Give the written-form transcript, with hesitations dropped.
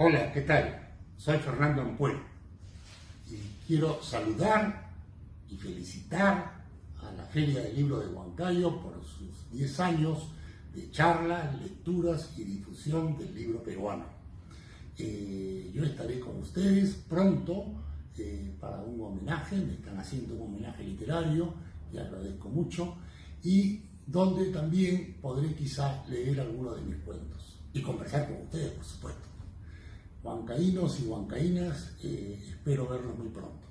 Hola, ¿qué tal? Soy Fernando Ampuero y quiero saludar y felicitar a la Feria del Libro de Huancayo por sus 10 años de charlas, lecturas y difusión del libro peruano. Yo estaré con ustedes pronto para un homenaje, me están haciendo un homenaje literario y agradezco mucho, y donde también podré quizá leer algunos de mis cuentos y conversar con ustedes, por supuesto. Huancaínos y huancaínas, espero verlos muy pronto.